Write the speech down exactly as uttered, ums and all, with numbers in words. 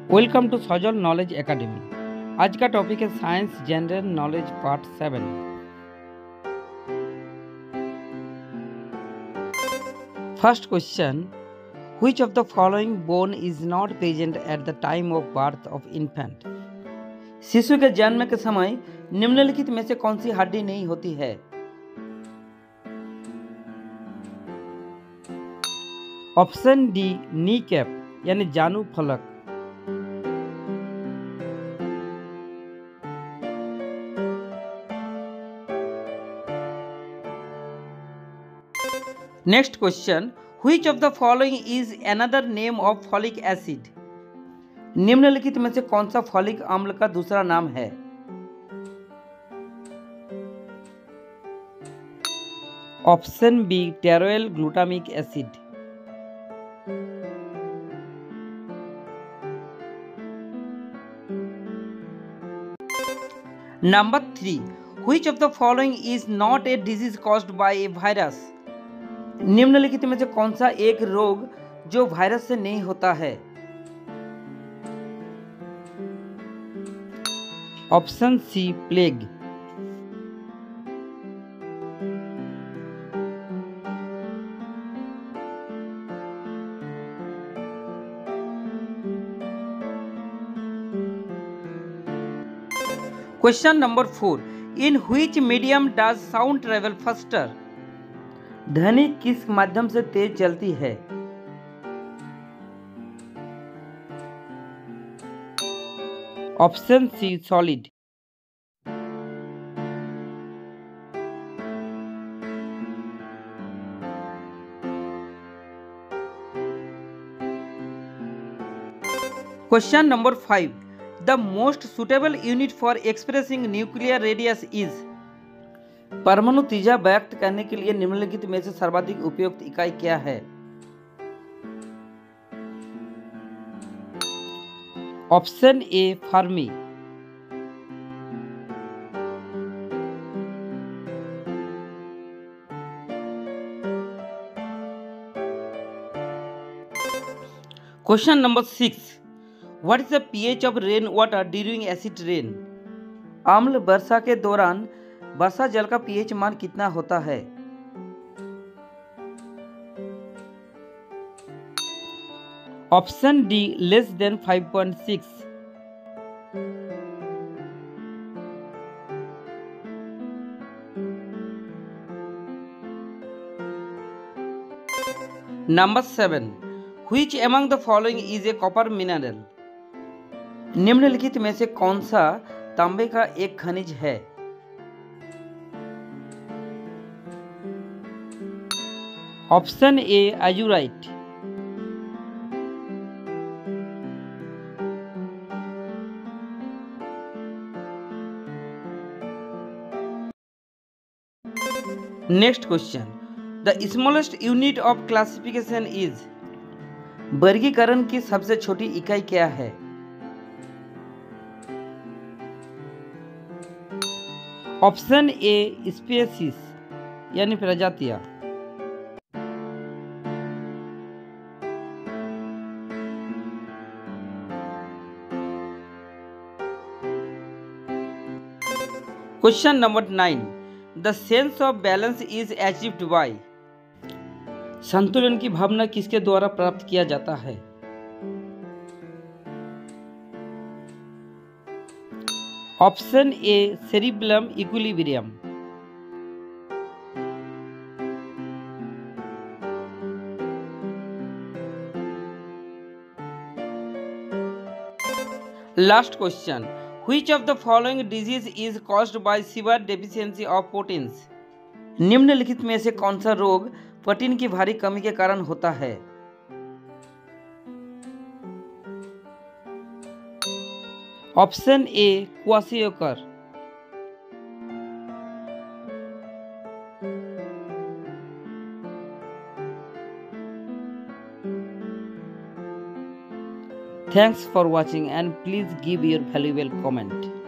Welcome to Sajal knowledge academy. आज का topic है science general knowledge part seven. First question, which of the following bone is not present at the time of birth of infant? शिशु के जन्म के समय निम्नलिखित में से कौन सी हड्डी नहीं होती है? ऑप्शन डी, नी कैप यानी जानू फलक। Next question, which of the following is another name of folic acid? निम्नलिखित में से कौन सा फॉलिक अम्ल का दूसरा नाम है? Option B, pteroyl glutamic acid. Number three, which of the following is not a disease caused by a virus? निम्नलिखित में से कौन सा एक रोग जो वायरस से नहीं होता है? Option C, plague. Question number four, in which medium does sound travel faster? ध्वनि किस माध्यम से तेज चलती है? Option C, solid. Question number five, the most suitable unit for expressing nuclear radius is? परमाणु त्रिज्या व्यक्त करने के लिए निम्नलिखित में से सर्वाधिक उपयुक्त इकाई क्या है? Option A, fermi. Question number six, what is the pH of rain water during acid rain? अम्ल वर्षा के दौरान वर्षा जल का पीएच मान कितना होता है? Option D, less than five point six. Number seven, which among the following is a copper mineral? निम्नलिखित में से कौन सा तांबे का एक खनिज है? Option A, azurite. Next question, the smallest unit of classification is? वर्गीकरण की सबसे छोटी इकाई क्या है? ऑप्शन ए, स्पीशीज यानी प्रजातियां। Question number nine, the sense of balance is achieved by? संतुलन की भावना किसके द्वारा प्राप्त किया जाता है? Option A, cerebellum equilibrium. Last question, Which of the following disease is caused by severe deficiency of proteins? निम्नलिखित में से कौन सा रोग प्रोटीन की भारी कमी के कारण होता है? Option A, kwashiorkor. Thanks for watching and please give your valuable comment.